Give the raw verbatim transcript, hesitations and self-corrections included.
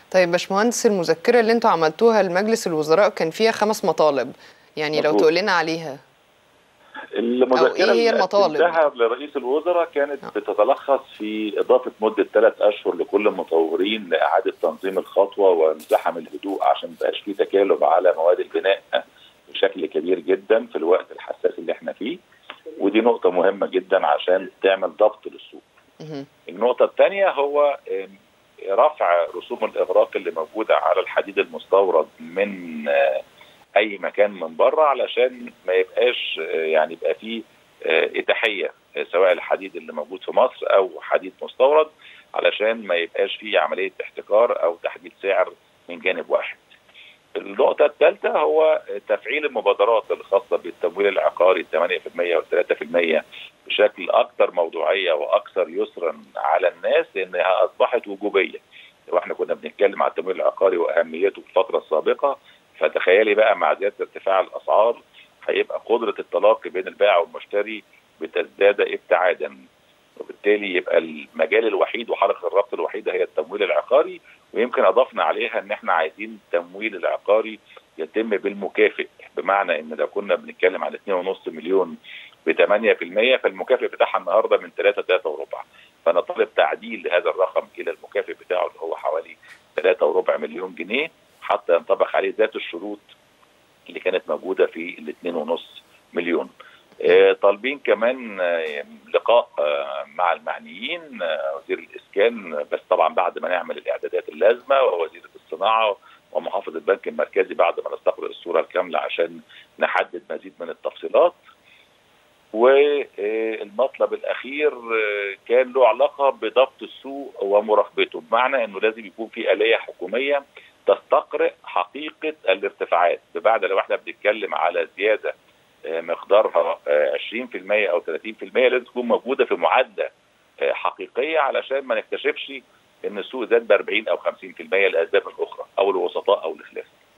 طيب باشمهندس، المذكرة اللي انتوا عملتوها لمجلس الوزراء كان فيها خمس مطالب، يعني لو تقول لنا عليها. المذكرة إيه هي اللي المطالب قدمتها لرئيس الوزراء كانت أوه. بتتلخص في إضافة مدة ثلاث أشهر لكل المطورين لإعادة تنظيم الخطوة ومزاحم الهدوء عشان ما يبقاش في تكالب على مواد البناء بشكل كبير جدا في الوقت الحساس اللي احنا فيه، ودي نقطة مهمة جدا عشان تعمل ضبط للسوق. النقطة الثانية هو رفع رسوم الإغراق اللي موجودة على الحديد المستورد من اي مكان من بره علشان ما يبقاش يعني يبقى فيه اتاحيه سواء الحديد اللي موجود في مصر او حديد مستورد، علشان ما يبقاش فيه عمليه احتكار او تحديد سعر من جانب واحد. النقطه الثالثه هو تفعيل المبادرات الخاصه بالتمويل العقاري ثمانية بالمئة وثلاثة بالمئة بشكل اكثر موضوعيه واكثر يسرا على الناس، لانها اصبحت وجوبيه. واحنا كنا بنتكلم على التمويل العقاري واهميته في الفتره السابقه، فتخيلي بقى مع زياده ارتفاع الاسعار هيبقى قدره التلاقي بين البائع والمشتري بتزداد ابتعادا، وبالتالي يبقى المجال الوحيد وحلقه الربط الوحيده هي التمويل العقاري. ويمكن اضفنا عليها ان احنا عايزين التمويل العقاري يتم بالمكافئ، بمعنى ان لو كنا بنتكلم على اثنين ونص مليون ب ثمانية بالمئة فالمكافئ بتاعها النهارده من ثلاثة ثلاثة وربع، فنطالب تعديل لهذا الرقم الى المكافئ بتاعه اللي هو حوالي ثلاثة وربع مليون جنيه حتى ينطبق عليه ذات الشروط اللي كانت موجوده في الاثنين ونص مليون. آه طالبين كمان آه لقاء آه مع المعنيين، آه وزير الاسكان، بس طبعا بعد ما نعمل الاعدادات اللازمه، ووزير الصناعه ومحافظ البنك المركزي بعد ما نستقرئ الصوره الكامله عشان نحدد مزيد من التفصيلات. والمطلب الاخير كان له علاقه بضبط السوق ومراقبته، بمعنى انه لازم يكون في آلية حكوميه تستقرئ حقيقه الارتفاعات، بمعنى لو احنا بنتكلم على زياده مقدارها عشرين بالمئة او ثلاثين بالمئة لازم تكون موجوده في معادله حقيقيه علشان ما نكتشفش ان السوق زاد ب أربعين او خمسين بالمئة لاسباب اخرى او الوسطاء او الخلاف.